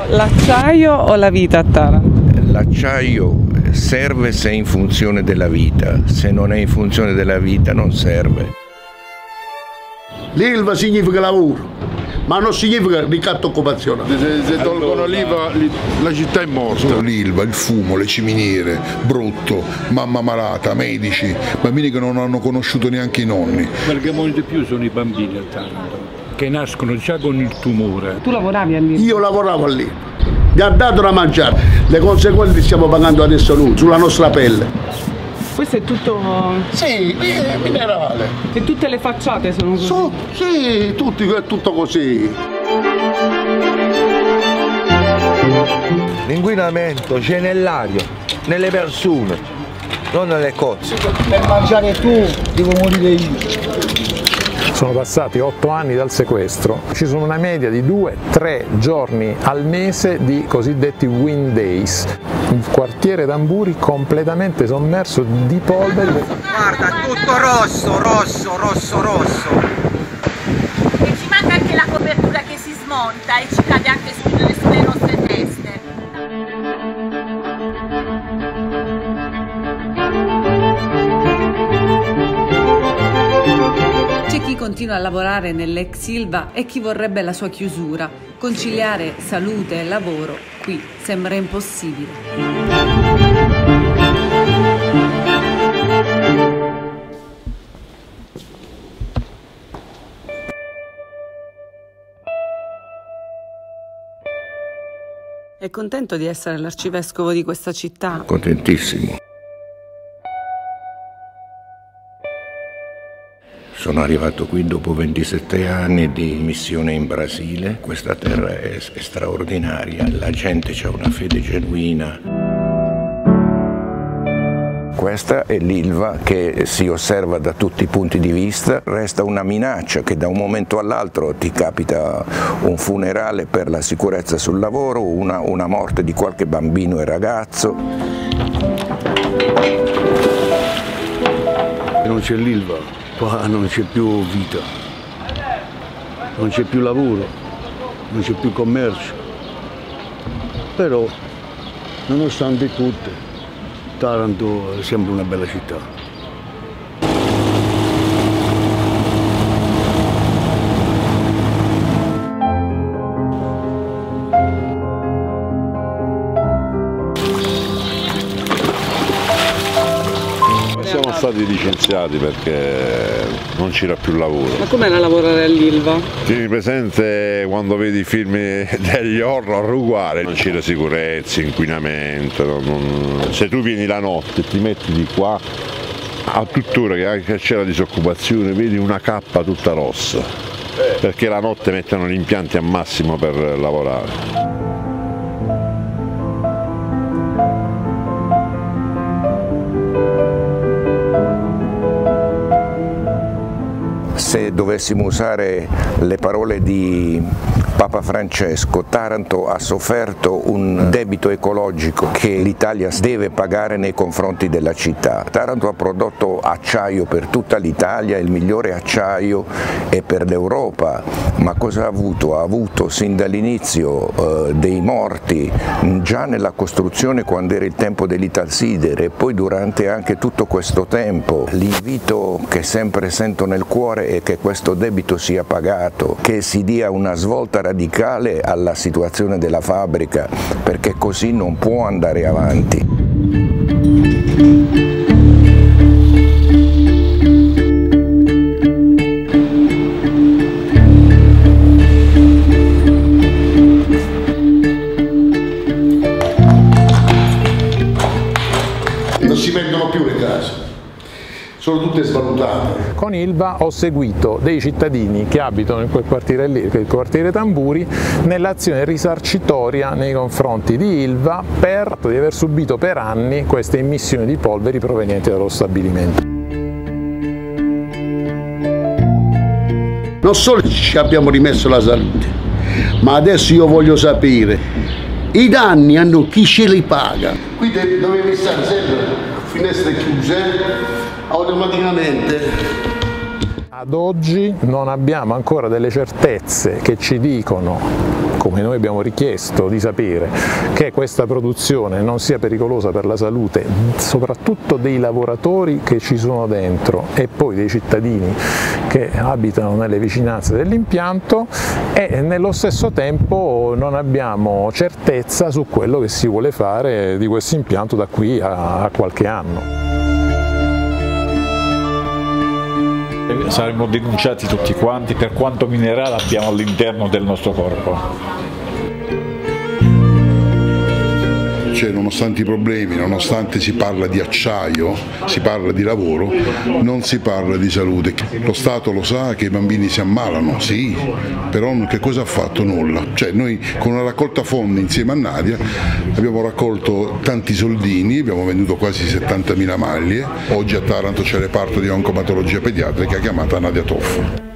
l'acciaio o la vita a Taranto? L'acciaio serve se è in funzione della vita, se non è in funzione della vita non serve. L'Ilva significa lavoro, ma non significa ricatto occupazionale. Se tolgono l'Ilva la città è morta. L'Ilva, il fumo, le ciminiere, brutto, mamma malata, medici, bambini che non hanno conosciuto neanche i nonni. Quelli che muoiono di più sono i bambini a Taranto, che nascono già con il tumore. Tu lavoravi all'Ilva? Io lavoravo lì. Mi ha dato da mangiare, le conseguenze stiamo pagando adesso noi, sulla nostra pelle. Questo è tutto... Sì, minerale. E tutte le facciate sono così? Sì, tutto così. L'inquinamento c'è nell'aria, nelle persone, non nelle cose. Per mangiare tu, devo morire io. Sono passati 8 anni dal sequestro, ci sono una media di 2-3 giorni al mese di cosiddetti wind days. Il quartiere Tamburi completamente sommerso di polvere. Guarda, tutto rosso, rosso, rosso, rosso. E ci manca anche la copertura che si smonta e ci cade anche sulle nostre teste. C'è chi continua a lavorare nell'ex Ilva e chi vorrebbe la sua chiusura. Conciliare salute e lavoro qui sembra impossibile. È contento di essere l'arcivescovo di questa città? Contentissimo. Sono arrivato qui dopo 27 anni di missione in Brasile. Questa terra è straordinaria, la gente ha una fede genuina. Questa è l'Ilva che si osserva da tutti i punti di vista, resta una minaccia che da un momento all'altro ti capita un funerale per la sicurezza sul lavoro, una morte di qualche bambino e ragazzo. Non c'è l'Ilva. Qua non c'è più vita, non c'è più lavoro, non c'è più commercio, però nonostante tutto Taranto è sempre una bella città. Siamo stati licenziati perché non c'era più lavoro. Ma com'era lavorare all'Ilva? Tieni presente quando vedi i film degli horror uguali, non c'era sicurezza, inquinamento, se tu vieni la notte e ti metti di qua, a tuttora che c'è la disoccupazione, vedi una cappa tutta rossa, perché la notte mettono gli impianti a massimo per lavorare. Se dovessimo usare le parole di Papa Francesco, Taranto ha sofferto un debito ecologico che l'Italia deve pagare nei confronti della città. Taranto ha prodotto acciaio per tutta l'Italia, il migliore acciaio è per l'Europa, ma cosa ha avuto? Ha avuto sin dall'inizio dei morti, già nella costruzione quando era il tempo dell'Italsider e poi durante anche tutto questo tempo. L'invito che sempre sento nel cuore è che questo debito sia pagato, che si dia una svolta radicale alla situazione della fabbrica, perché così non può andare avanti. Non si vendono più le case. Sono tutte svalutate. Con Ilva ho seguito dei cittadini che abitano in quel quartiere lì, che è il quartiere Tamburi, nell'azione risarcitoria nei confronti di Ilva per di aver subito per anni queste immissioni di polveri provenienti dallo stabilimento. Non solo ci abbiamo rimesso la salute, ma adesso io voglio sapere i danni hanno chi ce li paga. Qui dovevi stare sempre finestre chiuse automaticamente. Ad oggi non abbiamo ancora delle certezze che ci dicono, come noi abbiamo richiesto di sapere, che questa produzione non sia pericolosa per la salute, soprattutto dei lavoratori che ci sono dentro e poi dei cittadini che abitano nelle vicinanze dell'impianto, e nello stesso tempo non abbiamo certezza su quello che si vuole fare di questo impianto da qui a qualche anno. Saremmo denunciati tutti quanti per quanto minerale abbiamo all'interno del nostro corpo. Cioè, nonostante i problemi, nonostante si parla di acciaio, si parla di lavoro, non si parla di salute. Lo Stato lo sa che i bambini si ammalano, sì, però che cosa ha fatto? Nulla. Cioè, noi con una raccolta fondi insieme a Nadia abbiamo raccolto tanti soldini, abbiamo venduto quasi 70.000 maglie. Oggi a Taranto c'è il reparto di oncomatologia pediatrica chiamata Nadia Toffo.